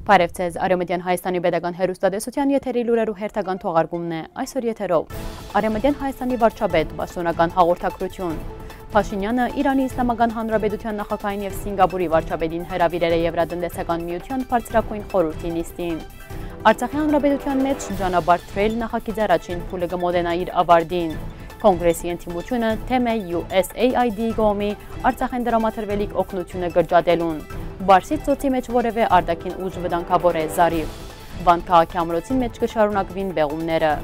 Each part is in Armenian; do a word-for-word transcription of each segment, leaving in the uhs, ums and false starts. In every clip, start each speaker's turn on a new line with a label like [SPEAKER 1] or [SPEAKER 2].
[SPEAKER 1] Բարև ձեզ, Արևմտյան Հայաստանի Պետական հեռուստատեսության եթերի լուրերու հերթական թողարկումն է այսօր եթերով։ Արևմտյան Հայաստանի վարչապետ, պաշտոնական հաղորդակցություն։ Փաշինյանը Իրանի Իսլամական Հանրապետության նախագահին եւ Սինգապուրի վարչապետին հրավիրել է Եվրատնտեսական միության բարձրագույն խորհրդի նիստին։ Արցախի հանրապետության մեջ շրջանաբարձրել նախագիծի առաջին փուլը կմոտենա իր ավարտին։ Կոնգրեսի ընդդիմությունը թեմ է յու էս էյ այ դի կողմի Արցախեն դրամատրվելիք օգնությունը գրջատելուն։ Բարսից ծոցի մեջ որևէ արտաքին ուժ վտանգավոր է Զարիվ։ Վան քաղաքի ամրոցին մեջ կշարունակվին բեղումները։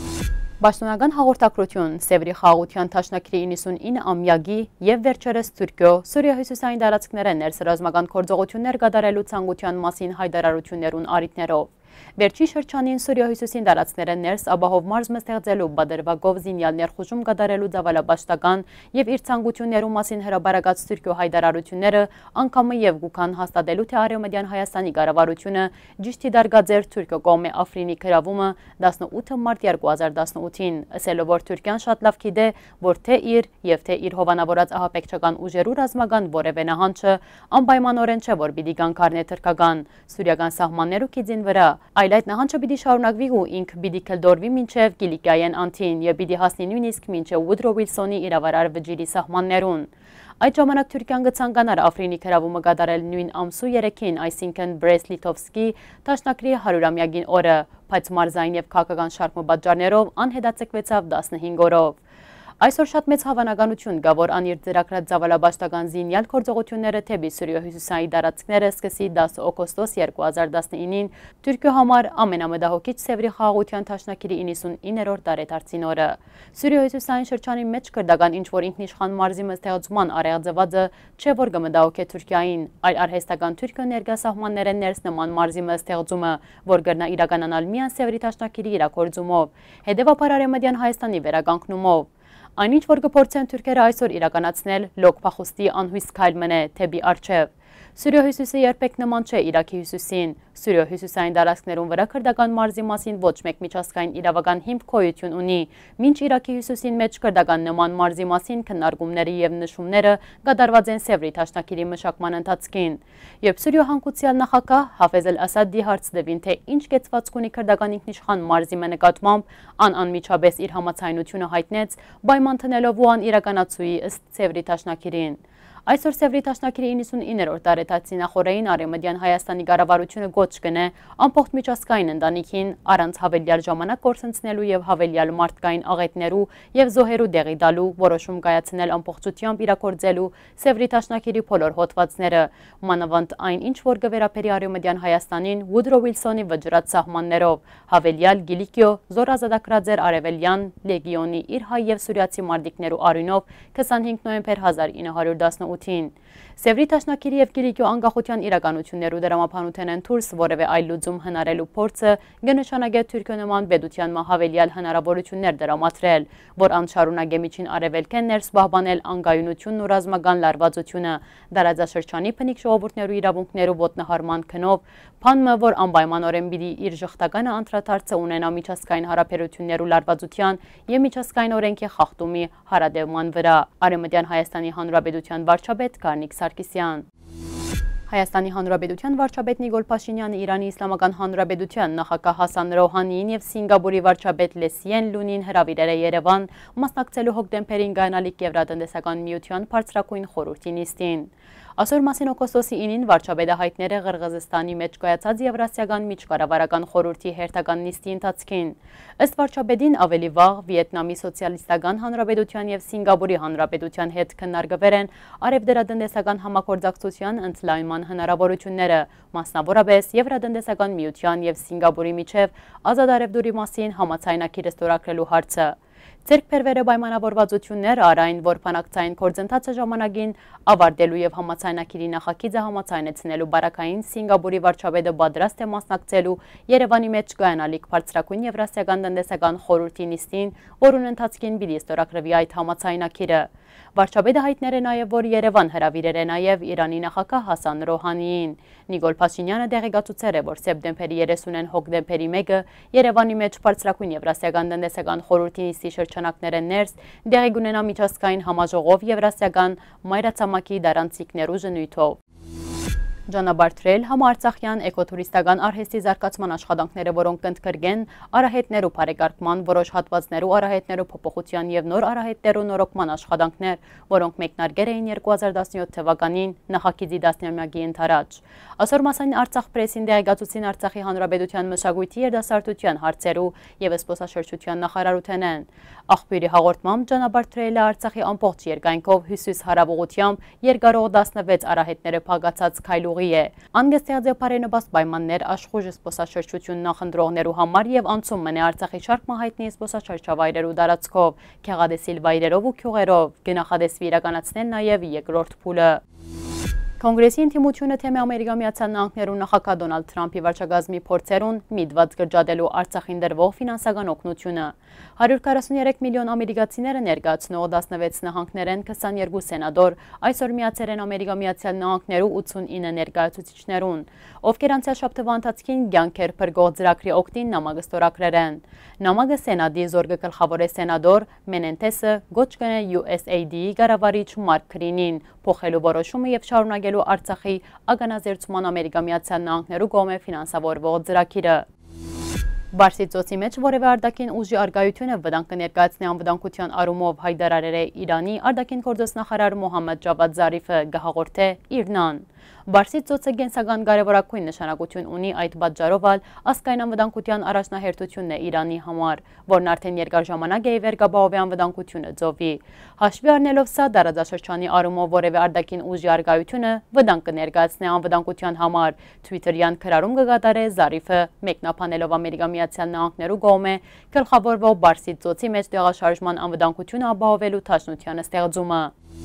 [SPEAKER 1] Պաշտոնական հաղորդակցություն Սևրի խաղաղության թաշնակրի իննսունինը ամյակի եւ վերջերս Թուրքիո Սուրիա-հյուսիսային տարածքները ներս ռազմական գործողություններ կատարելու ցանկության մասին հայտարարություններուն առիթներով։ Վերջին շրջանին Սուրիա-հյուսիսային տարածքները ներս ապահով մարզը ստեղծելու բادرվագով զինյալ ներխուժում կատարելու ցավալապաշտական եւ իր ցանկություններու մասին հրաբարակած Թուրքիո հայտարարությունները անգամը եւ գուքան հաստատելու թե Արևմտյան Հայաստանի կառավարությունը ճիշտի դարգաձեր Թուրքիո կողմի Աֆրինի գրավումը տասնութ մարտ երկու հազար տասնութին, ասելով որ Թուրքիան շատ լավ գիտե, որ թե իր եւ թե իր հովանավորած ահապեկչական ուժերու ռազմական որևէ նահանջը անպայմանորեն չէ որ պիտի կան քարնե թրքական սուրիական սահմաններու քիզին վրա, այլ այդ նահանջը պիտի շարունակվի ու ինքը պիտի կլդորվի մինչև Կիլիկիայեն անթին եւ պիտի հասնի նույնիսկ մինչև Ուդրո Վիլսոնի իրավարար վճիրի սահմաններուն։ Այդ ժամանակ Թուրքիան կցանկանար Աֆրինի գրավումը կատարել նույն ամսու երեքին, այսինքն Բրեսլիտովսկի տաշնակրի հարյուրամյակին օրը, բայց մարզային եւ քաղաքական շարք պատճառներով անհետաձգվեցավ տասնհինգ օրով։ Այսօր շատ մեծ հավանականություն կա, որ անիր ծրագրած ցավալապաշտական զինյալ գործողությունները թեպի Սուրիա-հյուսիսային տարածքները սկսի դասը օգոստոս երկու հազար տասնինին Թուրքիո համար ամենամտահոգիչ Սևրի խաղաղության թաշնակիրի իննսունիններորդ տարեդարձին օրը։ Սուրիա-հյուսիսային շրջանի մեջ քրդական ինչ-որ ինքնիշխան մարզի մստեղծման արեղծվածը չէ որ կմտահոգե Թուրքիային, այլ արհեստական Թուրքիո ներկա սահմանները ներս նման մարզի մստեղծումը, որ կրնա իրականանալ միայն Սևրի թաշնակիրի իրակորձումով, հետևաբար Արևմտյան Հայաստանի վերականգնումով։ Այնինչ որ կփորձեն թուրքերը այսօր իրականացնել լոկ փախուստի անհույս քայլ մնե թեպի առջև։ Սուրիա-հյուսիսը երբեք նման չէ Իրաքի հյուսիսին։ Սուրիա-հյուսիսային տարածքներուն վրա քրդական մարզի մասին ոչ մեկ միջազգային իրավական հիմք գոյություն ունի, մինչ Իրաքի հյուսիսին մեջ քրդական նման մարզի մասին քննարկումները եւ նշումները կատարված են Սևրի թաշնակիրի մշակման ընթացքին։ Երբ Սուրիա հանգուցյալ նախագահ Հաֆեզ ալ-Ասադի հարցնվին թե ինչ կեցվածք ունի քրդական ինքնիշխան մարզի նկատմամբ, ան անմիջապես իր համաձայնությունը հայտնեց, պայման տնելով ու ան իրականացուի ըստ Սևրի թաշնակիրին։ Այսօր Սևրի թաշնակիրի իննսունիններորդ տարեդարձի նախօրեին Արևմտյան Հայաստանի կառավարությունը գոչ կնե ամբողջ միջազգային ընտանիքին առանց հավելյալ ժամանակ կորցնցնելու եւ հավելյալ մարդկային աղետներու եւ զոհերու դեղի տալու որոշում կայացնել ամբողջությամբ իրակորձելու Սևրի թաշնակիրի բոլոր հոդվածները, մանավանդ այն ինչ որ կվերապերի Արևմտյան Հայաստանին Ուդրո Վիլսոնի վճռած սահմաններով, հավելյալ Կիլիկիո զորազատակրաձեր Արևելյան լեգիոնի իր հայ եւ սուրիացի մարտիկներու արյունով քսանհինգ նոյեմբեր հազար ինը հարյուր տասնութին։ Սևրի թաշնակիրի եւ Կիլիկիո անկախության իրականություններու դրամապանության են դուրս որևէ այլ լուծում հնարելու փորձը կնշանակե Թուրքիո նման պետության հավելյալ հնարավորություններ դրամատրել, որ անշարունակե միջին արևելքեն ներս պահպանել անկայունությունն ու ռազմական լարվածությունը, դարաձաշրջանի բնիկ ժողովուրդներու իրավունքներու ոտնահարման քնով, փանմը, որ անպայմանորեն պիտի իր ժխտականը անդրադարձը ունենա միջազգային հարաբերություններու լարվածության եւ միջազգային օրենքի խախտումի հարադեման վրա։ Արևմտյան Հայաստանի Հանրապետության վարչապետ Գարնիկ Սարգսյան։ Հայաստանի Հանրապետության վարչապետ Նիկոլ Փաշինյանը Իրանի Իսլամական Հանրապետության նախագահ Հասան Ռոհանիին եւ Սինգապուրի վարչապետ Լեսիեն Լունին հրավիրել է Երևան մասնակցելու հոկտեմբերին գանալիք Եվրատնտեսական միության բարձրագույն խորհրդի նիստին։ Այսօր մասին օգոստոսի ինին վարչապետը հայտնել է Ղրղզստանի մեջ կայացած Եվրասիական միջկառավարական խորհրդի հերթական նիստի ընթացքին։ Ըստ վարչապետին ավելի վաղ Վիետնամի Սոցիալիստական Հանրապետության եւ Սինգապուրի Հանրապետության հետ քննարկվել են արևդրատնտեսական համագործակցության ընդլայնման հնարավորությունները, մասնավորապես Եվրատնտեսական միության եւ Սինգապուրի միջև ազատ արևդուրի մասին համաձայնագիր ստորագրելու հարցը։ Ձեռք բերվել է պայմանավորվածություններ առ որ բանակցային գործընթացը ժամանակին ավարտելու եւ համաձայնագիրի նախագիծը համաձայնեցնելու բարակային Սինգապուրի վարչապետը պատրաստ է մասնակցելու Երևանի մեջ կայանալիք բարձրագույն Եվրասիական տնտեսական խորհրդի նիստին, որուն ընթացքին պիտի ստորագրվի այդ համաձայնագիրը։ Վարչապետը հայտնել է նաև, որ Երևան հրավիրել է նաև Իրանի նախագահ Հասան Ռոհանիին։ Նիկոլ Փաշինյանը տեղեկացուցել է, որ սեպտեմբերի երեսունին հոկտեմբերի մեկը Երևանի մեջ բարձրագույն Եվրասիական տնտեսական խորհրդի նիստի շրջանակները ներս տեղի կունենա միջազգային համաժողով Եվրասիական մայրացամաքի դարանցիկներու ժնույթով։ Ջանաբարձրել համաարցախյան էկոտուրիստական արհեստի զարգացման աշխատանքները, որոնք կընդգրկեն արահետներու բարեկարգման, որոշ հատվածներու արահետներու փոփոխության եւ նոր արահետներու նորոգման աշխատանքներ, որոնք մեկնարկել էին երկու հազար տասնյոթ թվականին նախագիծի տասնամյակի ընթരാճ։ Այսօր մասային Արցախ պրեսին դեղեկացուցին Արցախի Հանրապետության մշակույթի երիտասարդության հարցերու եւ զբոսաշրջության նախարարութենեն։ Աղբյուրի հաղորդմամբ Ջանաբարձրելը Արցախի ամբողջ երկայնքով հյուսիս հարավուղությամբ երկարող տասնվեց արահետները փակացած քայլուղի է։ Անգստեղծ եւ բարենպաստ պայմաններ աշխուժ զբոսաշրջություն նախընտրողներու համար եւ անցում մնե Արցախի շարք մահայտնի զբոսաշրջավայրերու տարածքով, քեղադեսիլ վայրերով ու քյուղերով, կնախադեսվի իրականացնել նաեւ երկրորդ փուլը։ Կոնգրեսի ինտիմությունը թեմի Ամերիկա Միացյալ Նահանգներու նախագահ Դոնալդ Թրամփի վարչագազմի փորձերուն միտված գրջադելու Արցախին դրվող ֆինանսական օգնությունը։ հարյուր քառասուններեք միլիոն ամերիկացիները ներկայացնող տասնվեց նահանգներեն քսաներկու սենատոր այսօր միացել են Ամերիկա Միացյալ Նահանգներու ութսունինը ներկայացուցիչներուն, ովքեր անցյալ շաբթվա ընթացքին կյանքեր փրկող ծրագրի օգտին նամակ ստորագրել են։ Նամակը Սենատի զորգը գլխավոր սենատոր Մենենտեսը գոչ կնե յու էս էյ դի-ի կառավարիչ Մարկ Գրինին փոխելու որոշումը եւ շարունակելու Արցախի ականազերծման Ամերիկա Միացյալ Նահանգներու կողմէ ֆինանսավորվող ծրագիրը։ Բարսի ծոցի մեջ որևէ արտաքին ուժի արգայությունը վտանգ կներկայացնի անվտանգության առումով հայտարարել է Իրանի արտաքին գործոստնախարար Մոհամմեդ Ջավադ Զարիֆը գահաղորդե Իրնան։ Բարսի ծոցը կենսական կարևորագույն նշանակություն ունի այդ պատճառով ազգային անվտանգության առաջնահերթությունն է Իրանի համար, որն արդեն երկար ժամանակ է ի վեր կապահովի անվտանգությունը ծովի։ Հաշվի առնելով սա տարածաշրջանի առումով որևէ արտաքին ուժի արգայությունը վտանգ կներկայացնի անվտանգության համար, Twitter-յան քրարում կկատարե Զարիֆը մեկնաբանելով Ամերիկա Միացյալ Նահանգներու կողմէ գլխավորվող Բարսի ծոցի մեջ տեղաշարժման անվտանգությունը ապահովելու դաշնության ստեղծումը։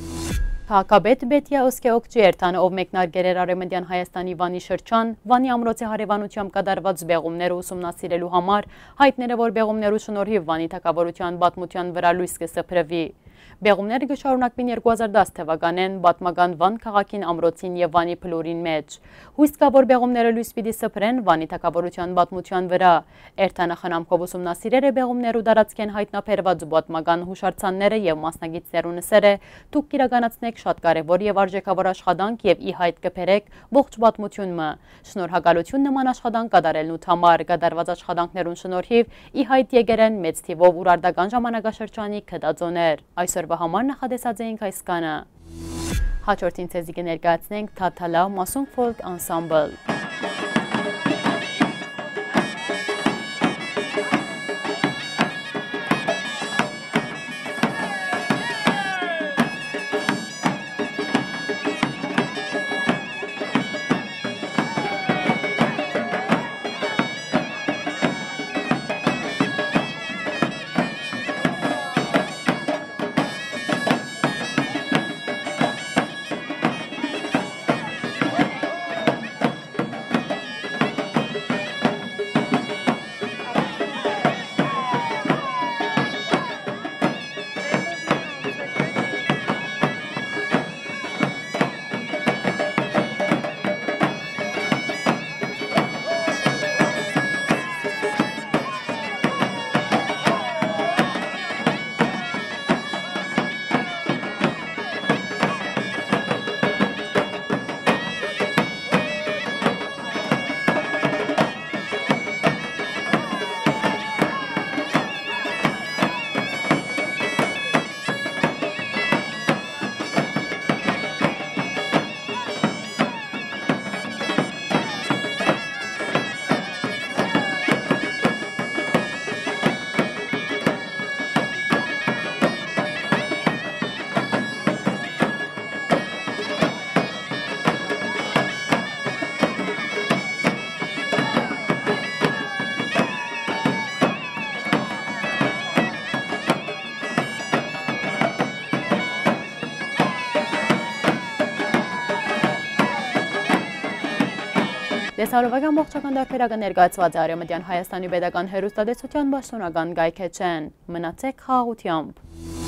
[SPEAKER 1] Քաղաքապետ Բետիա Օսկեօկջի Էրթանը, ով մեկնարկել էր Արևմտյան Հայաստանի Վանի շրջան, Վանի ամրոցի հարևանությամբ կատարված բեղումները ուսումնասիրելու համար, հայտնել է, որ բեղումներու շնորհիվ Վանի թագավորության պատմության վրա լույս կսփռվի։ Բեղումները կշարունակվին երկու հազար դաս թվականին պատմական Վան քաղաքին ամրոցին եւ Վանի փլորին մեջ։ Հույս կա, որ բեղումները լույս պիտի սփռեն Վանի թագավորության պատմության վրա։ Էրթանը խնամքով ուսումնասիրել է բեղումներու տարածքեն հայտնաբերված պատմական հուշարձանները եւ մասնագետներու նսեր է, դուք իրականացնեք շատ կարևոր եւ արժեքավոր աշխատանք եւ ի հայտ կբերեք ողջ պատմությունը։ Շնորհակալություն նման աշխատանք կատարելնուց համար կատարված աշխատանքներուն շնորհիվ ի հայտ եկել են մեծ թիվով ուրարտական ժամանակաշրջանի քտածոներ։ Այսօրվա համար նախադեսած էինք այս կանը։ Հաջորդին ցեզի կներկայացնենք Թաթալա Մասուն Ֆոլք Անսամբլ։ Տեսարովական ողջական դարբերակը ներկայացված է Արևմտյան Հայաստանի Պետական Հեռուստատեսության պաշտոնական կայքէջեն։ Մնացեք խաղաղությամբ։